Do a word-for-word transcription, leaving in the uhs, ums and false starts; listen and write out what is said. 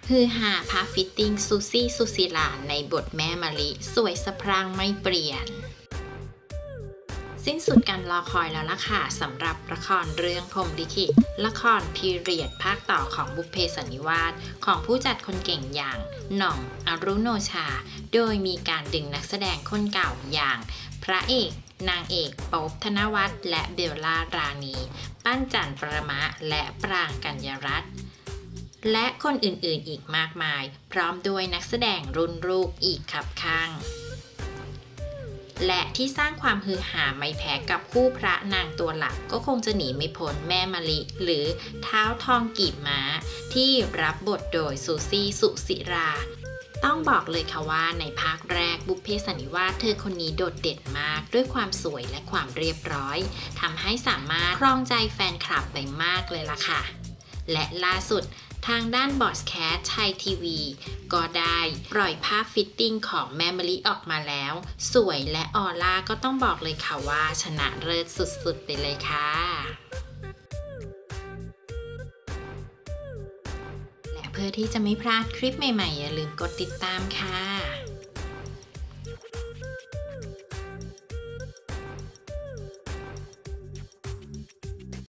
ฮือฮาพาฟิตติ้งซูซี่สุศิลาในบทแม่มะลิสวยสะพรั่งไม่เปลี่ยนสิ้นสุดการรอคอยแล้วล่ะค่ะสำหรับละครเรื่องพรหมลิขิตละครพีเรียดภาคต่อของบุพเพสันนิวาสของผู้จัดคนเก่งอย่างหน่องอรุโนชาโดยมีการดึงนักแสดงคนเก่าอย่างพระเอกนางเอกโป๊ปธนวัฒน์และเบลล่ารานีปั้นจันประมะและปรางกัญญรัตน์และคนอื่นๆอีกมากมายพร้อมด้วยนักแสดงรุ่นลูกอีกคับข้างและที่สร้างความฮือฮาไม่แพ้กับคู่พระนางตัวหลักก็คงจะหนีไม่พ้นแม่มะลิหรือเท้าทองกีบม้าที่รับบทโดยซูซี่สุศิราต้องบอกเลยค่ะว่าในภาคแรกบุพเพสันนิวาสเธอคนนี้โดดเด่นมากด้วยความสวยและความเรียบร้อยทำให้สามารถครองใจแฟนคลับไปมากเลยล่ะค่ะและล่าสุดทางด้านบอสแคสไทยทีวีก็ได้ปล่อยภาพฟิตติ้งของแม่มะลิออกมาแล้วสวยและออร่าก็ต้องบอกเลยค่ะว่าชนะเลิศสุดๆไปเลยค่ะและเพื่อที่จะไม่พลาดคลิปใหม่ๆอย่าลืมกดติดตามค่ะ